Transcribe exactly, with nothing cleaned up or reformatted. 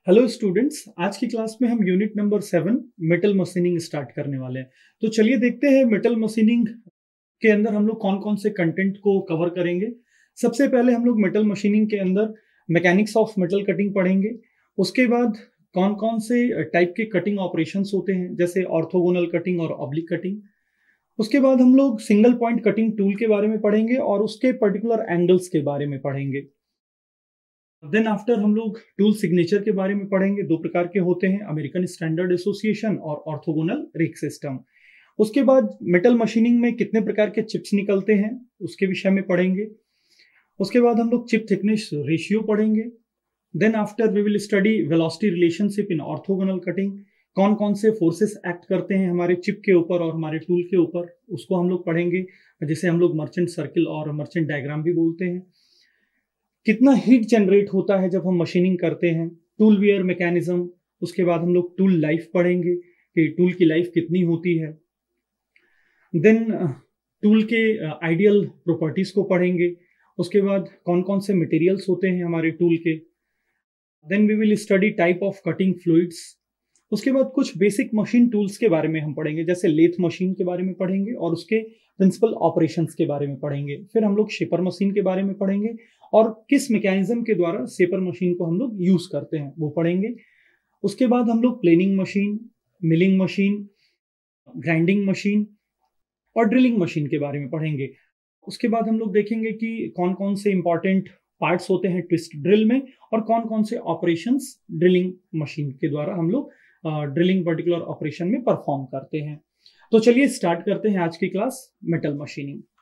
Hello students, आज की class में हम unit number seven metal machining start करने वाले हैं। तो चलिए देखते हैं मेटल मशीनिंग के अंदर हम लोग कौन कौन से कंटेंट को कवर करेंगे। सबसे पहले हम लोग मेटल मशीनिंग के अंदर मैकेनिक्स ऑफ मेटल कटिंग पढ़ेंगे। उसके बाद कौन कौन से टाइप के कटिंग ऑपरेशंस होते हैं, जैसे ऑर्थोगोनल कटिंग और ऑब्लिक कटिंग। उसके बाद हम लोग सिंगल पॉइंट कटिंग टूल के बारे में पढ़ेंगे और उसके पर्टिकुलर एंगल्स के बारे में पढ़ेंगे। देन आफ्टर हम लोग टूल सिग्नेचर के बारे में पढ़ेंगे। दो प्रकार के होते हैं, अमेरिकन स्टैंडर्ड एसोसिएशन और ऑर्थोगोनल रेक सिस्टम। उसके बाद मेटल मशीनिंग में कितने प्रकार के चिप्स निकलते हैं उसके विषय में पढ़ेंगे। उसके बाद हम लोग चिप थिकनेस रेशियो पढ़ेंगे। Then after we will study velocity relationship in orthogonal cutting. कौन कौन से फोर्सेस एक्ट करते हैं हमारे चिप के ऊपर और हमारे टूल के ऊपर, उसको हम लोग पढ़ेंगे, जिसे हम लोग मर्चेंट सर्किल और मर्चेंट डायग्राम भी बोलते हैं। कितना हीट जनरेट होता है जब हम मशीनिंग करते हैं, टूल वियर मैकेनिज्म। उसके बाद हम लोग टूल लाइफ पढ़ेंगे कि टूल की लाइफ कितनी होती है। देन टूल के आइडियल प्रॉपर्टीज को पढ़ेंगे। उसके बाद कौन कौन से मटेरियल्स होते हैं हमारे टूल के। Then we will study type of cutting fluids. उसके बाद कुछ बेसिक मशीन टूल्स के बारे में हम पढ़ेंगे, जैसे लेथ मशीन के बारे में पढ़ेंगे और उसके प्रिंसिपल ऑपरेशंस के बारे में पढ़ेंगे। फिर हम लोग शेपर मशीन के बारे में पढ़ेंगे और किस मैकेनिज्म के द्वारा शेपर मशीन को हम लोग यूज करते हैं वो पढ़ेंगे। उसके बाद हम लोग planing machine, milling machine, grinding machine और ड्रिलिंग मशीन के बारे में पढ़ेंगे। उसके बाद हम लोग देखेंगे कि कौन कौन से इंपॉर्टेंट पार्ट्स होते हैं ट्विस्ट ड्रिल में और कौन कौन से ऑपरेशंस ड्रिलिंग मशीन के द्वारा हम लोग ड्रिलिंग पर्टिकुलर ऑपरेशन में परफॉर्म करते हैं। तो चलिए स्टार्ट करते हैं आज की क्लास मेटल मशीनिंग।